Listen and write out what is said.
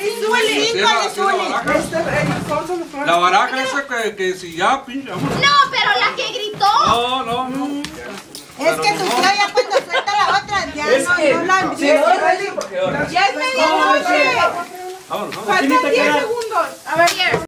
La baraja esa que si ya pinche. No, pero la que gritó. No. Es que tu tía ya cuando suelta la otra, ya no la Ya es medianoche. Vámonos. Faltan 10 segundos. A ver.